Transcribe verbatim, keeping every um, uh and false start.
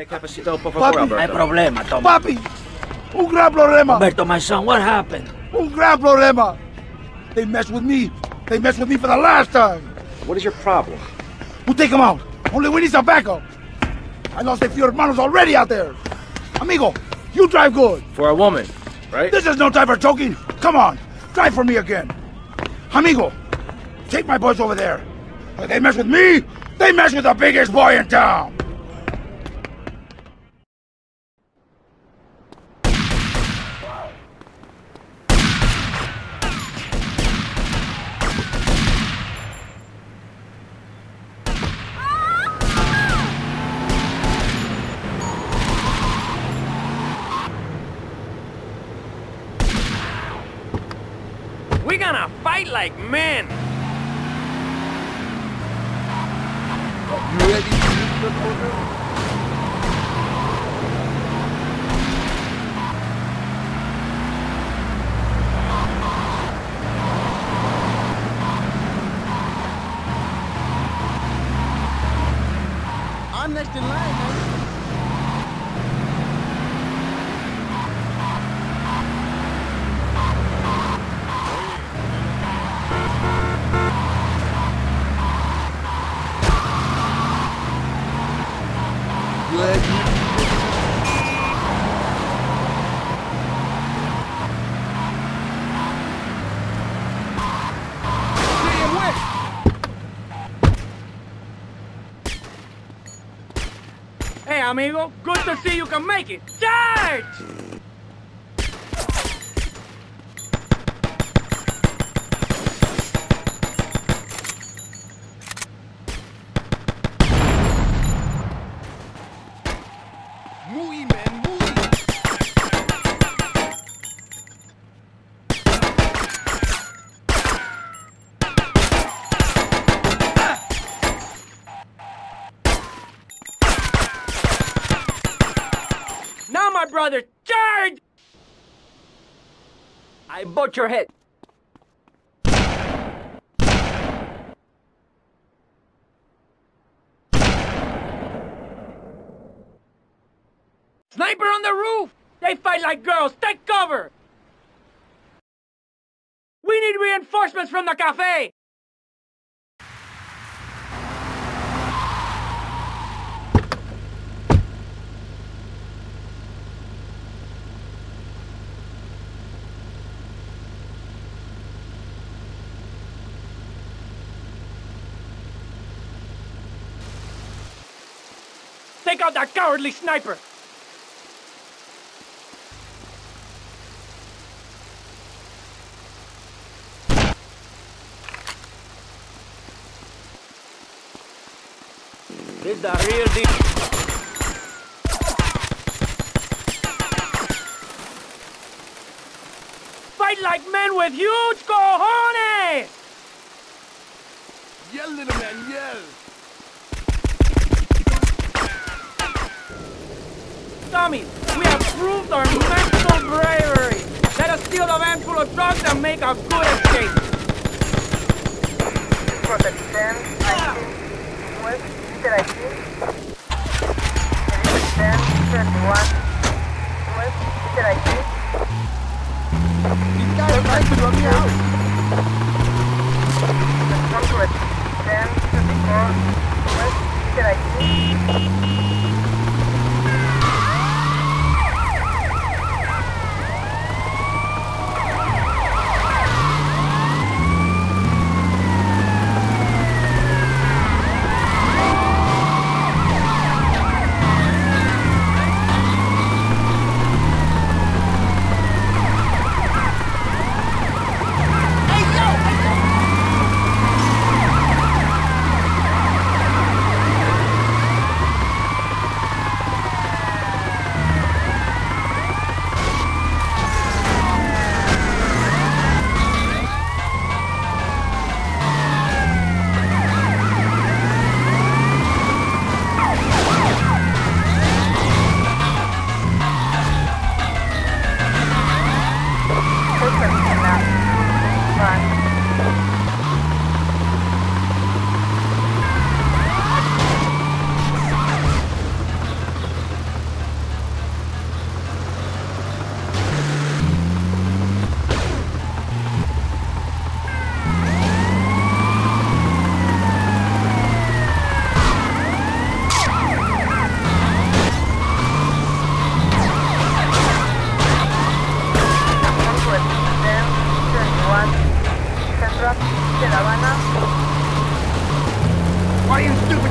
Capacito, por favor, Alberto. Hay problema, Tommy. Papi, un gran problema. Alberto, my son, what happened? Un gran problema. They messed with me. They messed with me for the last time. What is your problem? We'll take them out. Only we need some backup. I lost a few hermanos already out there. Amigo, you drive good. For a woman, right? This is no time for joking. Come on, drive for me again. Amigo, take my boys over there. If they mess with me, they mess with the biggest boy in town. We're gonna fight like men! You ready to use the program? I'm next in line, man. Hey, amigo, good to see you can make it. Charge! Muy, man, muy. Now, my brother, charge! I bought your head. Sniper on the roof! They fight like girls! Take cover! We need reinforcements from the cafe! Take out that cowardly sniper! This the real deal. Fight like men with huge cojones! Yell, little man, yell. Tommy, we have proved our mental bravery. Let us steal the van full of drugs and make a good escape. Protección, nineteen, West, Peter aquí. Protección, twenty-one, West, Peter aquí. These guys are trying to run me out. Protección, twenty-four, West, Peter aquí. de La Habana. Why you stupid